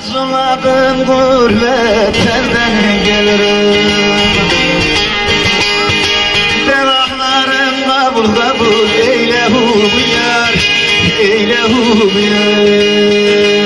Arzuladım gurbet elden gelirim. Devahlarım kabul kabul eyle hu yar, eyle hu yar.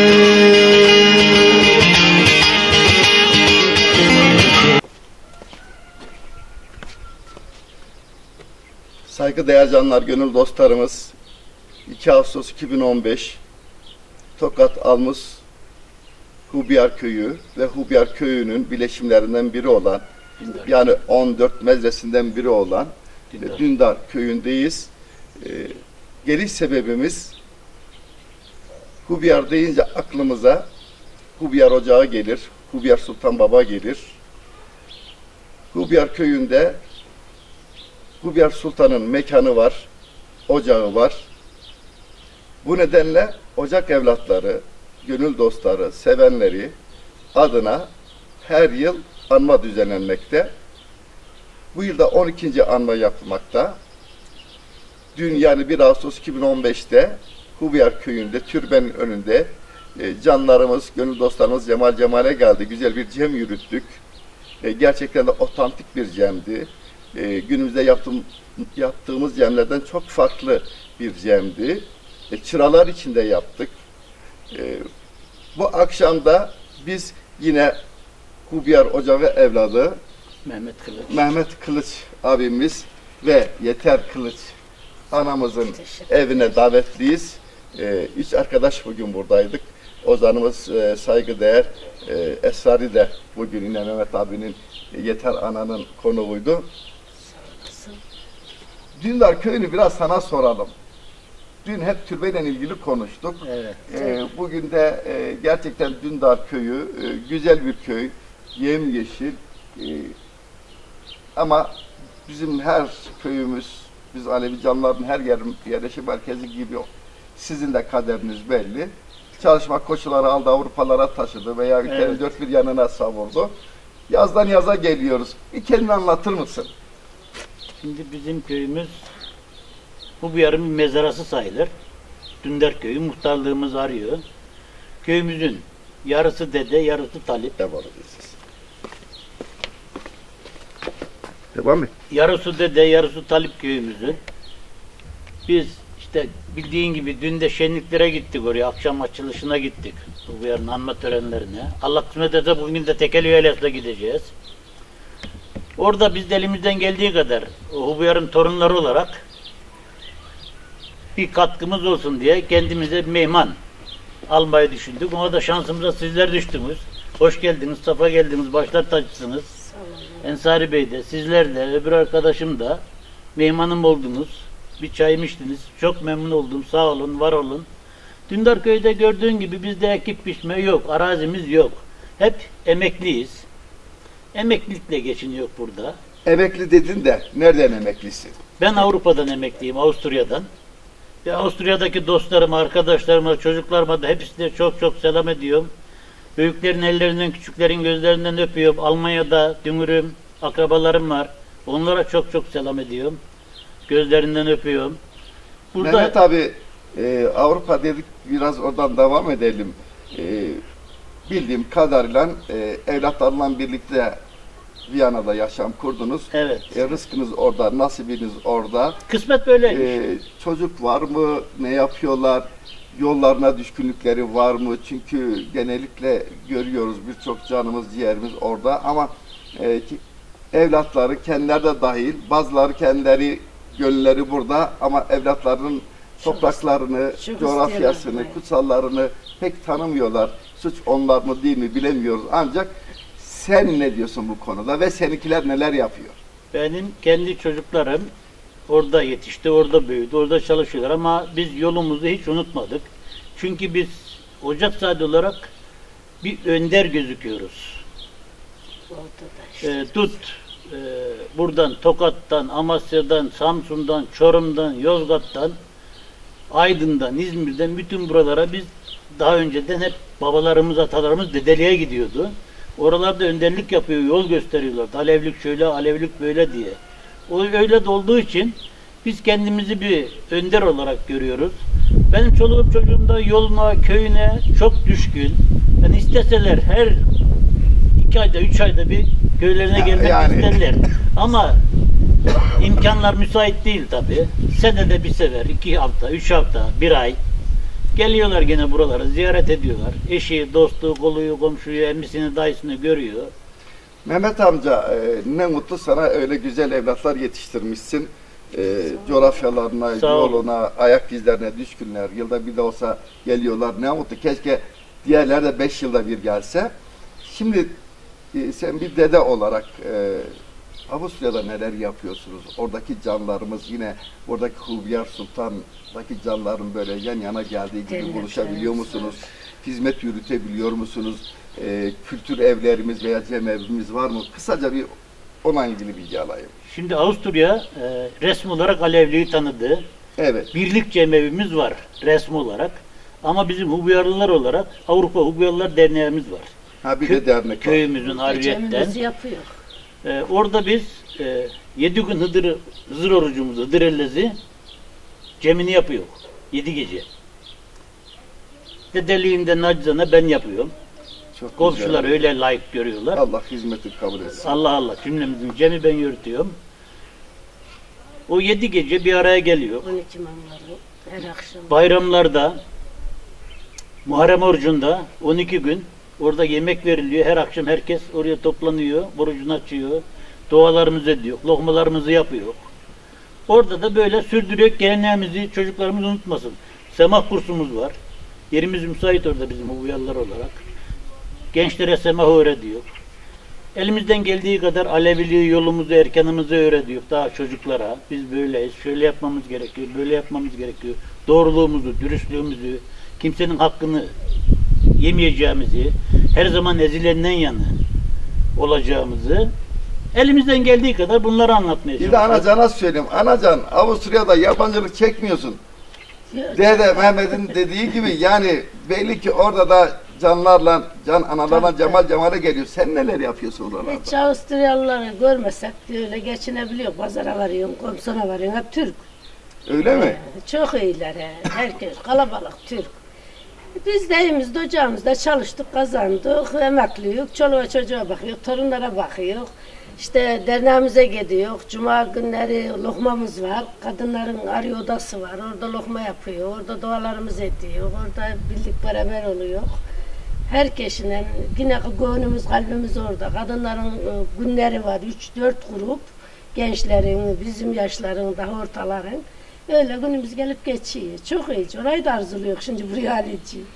Saygıdeğer canlar, gönül dostlarımız, 2 Ağustos 2015 Tokat Almus Hubiyar Köyü ve Hubiyar Köyü'nün bileşimlerinden biri olan, yani 14 mezresinden biri olan Dündar Köyü'ndeyiz. Geliş sebebimiz, Hubiyar deyince aklımıza Hubiyar Ocağı gelir, Hubiyar Sultan Baba gelir. Hubiyar Köyü'nde Hubiyar Sultan'ın mekanı var, ocağı var. Bu nedenle ocak evlatları, gönül dostları, sevenleri adına her yıl anma düzenlenmekte. Bu yılda 12. anma yapılmakta. Dün, yani 1 Ağustos 2015'te Hubiyar Köyü'nde, türbenin önünde canlarımız, gönül dostlarımız Cemal'e geldi. Güzel bir cem yürüttük. Gerçekten de otantik bir cemdi. Günümüzde yaptığımız cemlerden çok farklı bir cemdi. Çıralar içinde yaptık. Bu akşam da biz yine Hubiyar Ocağı evladı Mehmet Kılıç abimiz ve Yeter Kılıç anamızın evine davetliyiz. 3 arkadaş bugün buradaydık. Ozanımız saygıdeğer Esrari de bugün yine Mehmet abinin, Yeter ananın konuğuydu. Dündar Köyü'nü biraz sana soralım. Dün hep türbeyle ilgili konuştuk. Evet. Bugün de gerçekten Dündar Köyü güzel bir köy, yemyeşil. Ama bizim her köyümüz, biz Alevi canlıların her yerleşim merkezi gibi sizin de kaderiniz belli. Çalışma koşulları aldı, Avrupalara taşıdı veya ülkenin dört bir yanına savurdu. Yazdan yaza geliyoruz. Bir kelime anlatır mısın? Şimdi bizim köyümüz Hubiyar'ın bir mezarası sayılır. Dündar Köyü, muhtarlığımız arıyor. Köyümüzün yarısı dede, yarısı talip. Devam et. Yarısı dede, yarısı talip köyümüzün. Biz işte bildiğin gibi dün de şenliklere gittik oraya, akşam açılışına gittik. Hubiyar'ın anma törenlerine. Allah kısmet etse bugün de Tekeli Yaylası'na gideceğiz. Orada biz de elimizden geldiği kadar Hubiyar'ın torunları olarak bir katkımız olsun diye kendimize mehman almayı düşündük. Ona da şansımıza sizler düştünüz. Hoş geldiniz, safa geldiniz, başlar tacısınız. Ensari Bey de, sizler de, öbür arkadaşım da mehmanım oldunuz. Bir çay içtiniz. Çok memnun oldum. Sağ olun, var olun. Dündar Köyü'de gördüğün gibi bizde ekip biçme yok, arazimiz yok. Hep emekliyiz. Emeklilikle geçiniyor burada. Emekli dedin de nereden emeklisin? Ben Avrupa'dan emekliyim, Avusturya'dan. Ve Avusturya'daki dostlarıma, arkadaşlarıma, çocuklarıma da hepsine çok çok selam ediyorum. Büyüklerin ellerinden, küçüklerin gözlerinden öpüyorum. Almanya'da dünürüm, akrabalarım var. Onlara çok çok selam ediyorum. Gözlerinden öpüyorum. Burada... Mehmet abi, Avrupa dedik, biraz oradan devam edelim. Bildiğim kadarıyla evlatlarla birlikte Viyana'da yaşam kurdunuz. Evet. Rızkınız orada, nasibiniz orada. Kısmet böyleymiş. Çocuk var mı? Ne yapıyorlar? Yollarına düşkünlükleri var mı? Çünkü genellikle görüyoruz birçok canımız, ciğerimiz orada ama evlatları kendileri de dahil, bazıları kendileri, gönülleri burada ama evlatlarının topraklarını, coğrafyasını, kutsallarını pek tanımıyorlar. Suç onlar mı değil mi bilemiyoruz. Ancak sen ne diyorsun bu konuda ve seninkiler neler yapıyor? Benim kendi çocuklarım orada yetişti, orada büyüdü, orada çalışıyorlar ama biz yolumuzu hiç unutmadık. Çünkü biz Ocakzade olarak bir önder gözüküyoruz. Buradan Tokat'tan, Amasya'dan, Samsun'dan, Çorum'dan, Yozgat'tan, Aydın'dan, İzmir'den bütün buralara biz daha önceden hep babalarımız, atalarımız dedeliğe gidiyordu. Oralarda önderlik yapıyor, yol gösteriyorlar. Alevlik şöyle, Alevlik böyle diye. O öyle de olduğu için biz kendimizi bir önder olarak görüyoruz. Benim çoluğum çocuğum da yoluna, köyüne çok düşkün. Yani isteseler her 2 ayda, 3 ayda bir köylerine gelmek isterler. Ama imkanlar müsait değil tabi. Senede bir sefer, 2 hafta, 3 hafta, 1 ay geliyorlar gene buralara, ziyaret ediyorlar. Eşi, dostu, koluyu, komşuyu, emmisini, dayısını görüyor. Mehmet amca ne mutlu sana, öyle güzel evlatlar yetiştirmişsin. Coğrafyalarına, yoluna, ayak izlerine düşkünler. Yılda bir de olsa geliyorlar. Ne mutlu. Keşke diğerler de 5 yılda bir gelse. Şimdi sen bir dede olarak Avusturya'da neler yapıyorsunuz? Oradaki canlarımız yine oradaki Hubiyar Sultan'daki canların böyle yan yana geldiği gibi buluşabiliyor musunuz? Hizmet yürütebiliyor musunuz? Kültür evlerimiz veya cemevimiz var mı? Kısaca bir onunla ilgili bilgi alayım. Şimdi Avusturya resmi olarak Alevli'yi tanıdı. Evet. Birlik cemevimiz var resmi olarak. Ama bizim Hubiyarlılar olarak Avrupa Hubiyarlılar Derneğimiz var. Ha bir de dernek var. Köyümüzün hariyetten. Cemimizi yapıyor. Orada biz 7 gün Hızır orucumuzu, Hıdır Ellezi cemini yapıyor. 7 gece. Dedeliğimde nacizane ben yapıyorum. Çok Komşular güzel. öyle layık görüyorlar. Allah hizmeti kabul etsin. Allah Allah. Cümlemizin cemi ben yürütüyorum. O 7 gece bir araya geliyor. 12 mamları her akşam. Bayramlarda, Muharrem orucunda 12 gün orada yemek veriliyor. Her akşam herkes oraya toplanıyor. Orucunu açıyor. Dualarımızı ediyor. Lokmalarımızı yapıyor. Orada da böyle sürdürüyor. Geleneğimizi çocuklarımız unutmasın. Semah kursumuz var. Yerimiz müsait orada bizim Hubiyarlılar olarak. Gençlere semah öğretiyor. Elimizden geldiği kadar Aleviliği, yolumuzu, erkanımızı öğretiyor daha çocuklara. Biz böyleyiz, şöyle yapmamız gerekiyor, böyle yapmamız gerekiyor. Doğruluğumuzu, dürüstlüğümüzü, kimsenin hakkını yemeyeceğimizi, her zaman ezilenden yana olacağımızı elimizden geldiği kadar bunları anlatmaya Bir de çalışıyoruz. anacana söyleyeyim. Anacan, Avusturya'da yabancılık çekmiyorsun. Dede Mehmet'in dediği gibi, yani belli ki orada da canlarla, can analarla cemal geliyor. Sen neler yapıyorsun oralarda? Hiç Avusturyalıları görmesek de öyle geçinebiliyor. Pazara varıyorsun, komşuna varıyorsun. Hep Türk. Öyle mi? Çok iyiler. Herkes kalabalık Türk. Biz de evimizde, ocağımızda çalıştık, kazandık, emekliyiz. Çoluğa çocuğa bakıyor, torunlara bakıyor. İşte derneğimize gidiyor. Cuma günleri lokmamız var. Kadınların arı odası var. Orada lokma yapıyor. Orada dualarımız ediyor. Orada birlik beraber oluyor. Herkesin yine gönlümüz, kalbimiz orada. Kadınların günleri var. 3-4 grup. Gençlerin, bizim yaşların, daha ortaların. Öyle günümüz gelip geçiyor. Çok iyi. Orayı da arzuluyor şimdi buraya alacağım.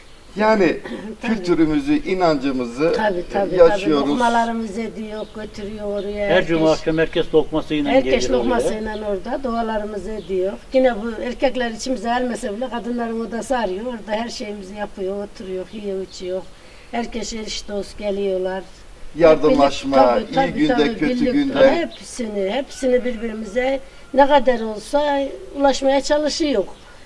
Yani kültürümüzü, inancımızı Tabii, yaşıyoruz. lokmalarımızı ediyor, götürüyor oraya. Her cuma akşam herkes lokmasıyla gelir Herkes oraya. lokmasıyla orada dualarımızı ediyor. Yine bu erkekler içimize ermese bile kadınların odası arıyor. Orada her şeyimizi yapıyor, oturuyor, yiyor, içiyor. Herkes eş dost geliyorlar. Yardımlaşma, iyi günde, kötü birlikte günde. hepsini birbirimize ne kadar olsa ulaşmaya çalışıyor.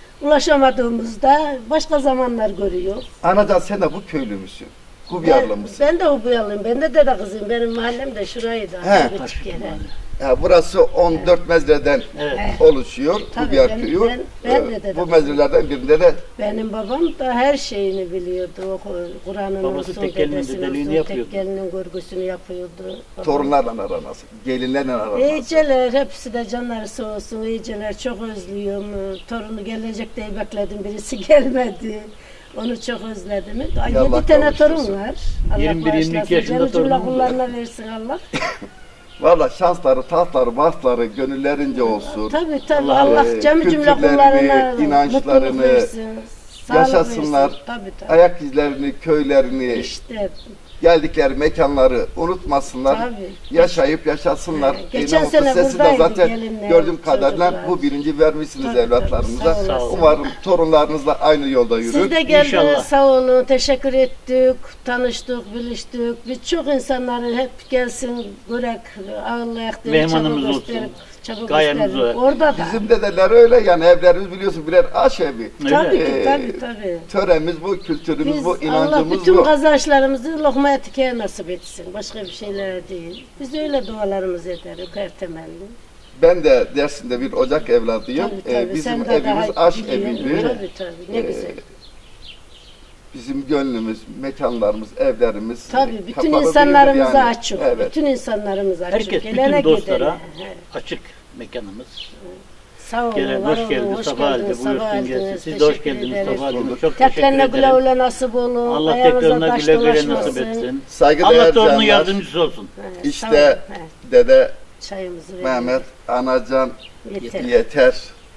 Ulaşamadığımızda başka zamanlar görüyor. Anacan, sen de bu köylü müsün? Hubiyarlı mısın? Ben de Hubiyarlıyım. Ben de dede kızıyım. Benim mahallem de şuraydı. He. Küçük yere. Burası 14 mezreden Evet. oluşuyor. Tabii, Hubiyar ben- köyü. ben de dedim. Bu mezrelerden birinde de Benim babam da her şeyini biliyordu. O Kur'an'ın Babası olsun, tekkelinin dedesinin dedeliğini olsun, yapıyordu. tekkelinin görgüsünü yapıyordu. Babam. torunlarla aran nasıl? Gelinlerle aran nasıl? İyiceler, hepsi de canları sağ olsun. İyiceler, çok özlüyorum. Torunu gelecek diye bekledim. Birisi gelmedi. Onu çok özledim. Ay, Allah 7 tane kavuştursun. torun var. Allah 21-22 bağışlasın. yaşında Canı cümle torunum var. kullarına versin Allah. Valla şansları, tahtları, bahtları gönüllerince olsun. Tabii Allah, Allah cem'i cümle kültürlerini, kullarına inançlarını mutluluk versin. Sağlık yaşasınlar. versin. Tabii. Ayak izlerini, köylerini, İşte geldikleri mekanları unutmasınlar. tabii. Yaşayıp yaşasınlar. Geçen Ne mutlu. sene Sesi de buradaydı zaten gelinler, gördüğüm kadarıyla çocuklar. bu birinci vermişsiniz Tabii, evlatlarınıza. tabii, sağ olun. Umarım torunlarınız da aynı yolda yürür. Siz de geldiniz, İnşallah. sağ olun, teşekkür ettik, tanıştık, biliştik. Birçok insanları hep gelsin, görek, ağırlayak diye Mehmanımız çaba olsun. gösterip, çaba Gayemiz gösterip. o. Orada da. Bizim dedeler öyle, yani evlerimiz biliyorsun birer aşevi. Tabii Öyle. ki, tabii. Töremiz bu, kültürümüz Biz bu, Allah inancımız bütün bu. kazançlarımızı lokmaya tikeye nasip etsin. Başka bir şeyler değil. Biz öyle dualarımızı ederiz her temelli. Ben de Dersim'de bir ocak evladıyım. Tabii, Bizim sen de evimiz daha aş iyi eviydi. biliyorsun. Tabii, ne güzel. Bizim gönlümüz, mekanlarımız, evlerimiz Tabii, bütün kapalı değildir insanlarımıza yani. açık. Evet. Bütün insanlarımıza açık. Herkes, Gelene bütün dostlara gidene. He. açık mekanımız. Sağ olun, Gelen var hoş geldiniz, olun, hoş sabah halde geldiniz, buyursun sabah gelsin. geldiniz. Siz de hoş Teşekkür geldiniz, ederiz. sabah geldiniz. Çok teşekkür Dertlerine güle ederim. güle nasip olun. Allah Ayağınıza tekrarına taş güle güle nasip dolaşmasın. etsin. Saygıdeğer Allah torunun canlar, yardımcısı olsun. He, İşte sağ olun. He, dede çayımızı verin. Mehmet, anacan Yeter. yeter.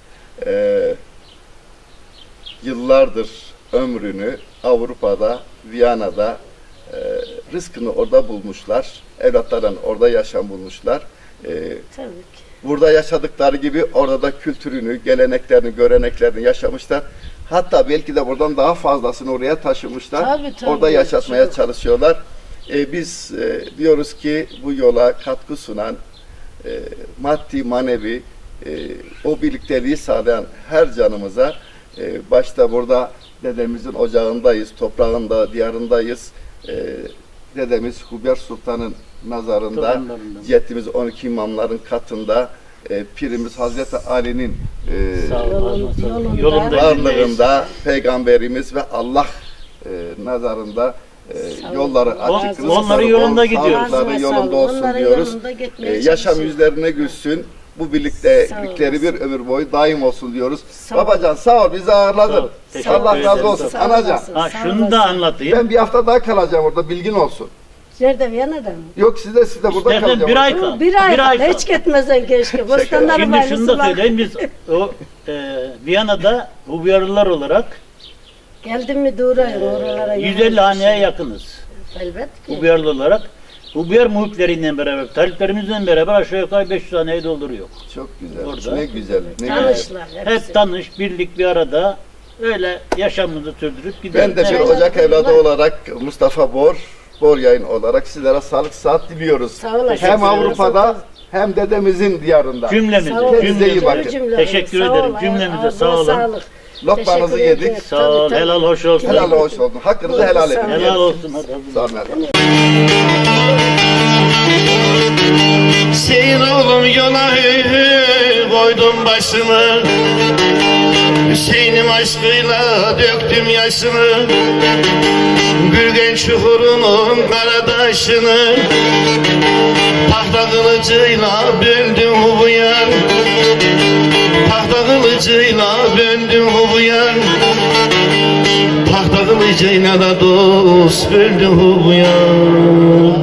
Yıllardır ömrünü Avrupa'da, Viyana'da rızkını orada bulmuşlar. Evlatlarının orada yaşam bulmuşlar. Tabii ki. Burada yaşadıkları gibi orada da kültürünü, geleneklerini, göreneklerini yaşamışlar. Hatta belki de buradan daha fazlasını oraya taşımışlar. Tabii, Orada yaşatmaya çok. çalışıyorlar. Biz diyoruz ki bu yola katkı sunan, maddi, manevi, o birlikteliği sağlayan her canımıza, başta burada dedemizin ocağındayız, toprağında, diyarındayız. Dedemiz Hubert Sultan'ın nazarında, Torunlarından. ciddimiz 12 imamların katında, pirimiz Hazreti Ali'nin Sağ olun, Yolunda. yolunda varlığında, peygamberimiz ve Allah nazarında yolları açık, olun. Onların yolunda gidiyoruz. sağlıkları yolunda olsun Onların diyoruz. yolunda gitmeye Yaşam çalışıyoruz. yüzlerine gülsün. Bu birliktelikleri bir ömür boyu daim olsun diyoruz. Sağ ol. Babacan sağ ol, bizi Sağ ağırladın. ol. Teşekkür Allah razı ederim. olsun. Sağ ol. Anacan, Ha, Sağ şunu da olasın. anlatayım. ben bir hafta daha kalacağım orada, bilgin olsun. Nerede, Viyana'da mı? Yok siz de burada İstersen kalacağım. bir ay orada. kal. Bir ay kal. hiç gitmesen keşke. Bostanları Şimdi şunu da söyleyeyim, biz o Viyana'da Hubiyarlılar olarak Geldin mi Doğrayın oralara. 150 haneye yakınız. Elbet ki. Hubiyarlı olarak. Hubiyar muhipleriyle beraber, taliplerimizle beraber aşağı yukarı 500 haneyi dolduruyor. Çok güzel. Orada. Ne güzel. Ne güzel. Tanışlar hepsi. Hep tanış, birlik bir arada öyle yaşamımızı sürdürüp gidiyoruz. Ben de bir Evet. ocak evladı olarak Mustafa Bor Yayın olarak sizlere sağlık sıhhat diliyoruz. Sağ olasın. Hem Sağ olasın. Hem hem dedemizin diyarında. Cümlemize, Sağ olun. Kendinize iyi bakın. Cümlemize. Teşekkür Sağ ederim. ol, Cümlemize ağzına sağ olun. sağlık. Lokmanızı Teşekkür yedik. ederim. Sağ ol, Tabii, helal hoş olsun. Helal hoş olsun. Hakkınızı helal edin. Helal olsun. Hadi. Sağ olun. efendim. Seyir oğlum yola koydum başımı, Hüseyin'im aşkıyla döktüm yaşımı, Gürgen çukurunun karadaşını, tahta kılıcıyla böldüm bu yan, tahta kılıcıyla böldüm bu yan, tahta kılıcıyla da dost böldüm bu yan.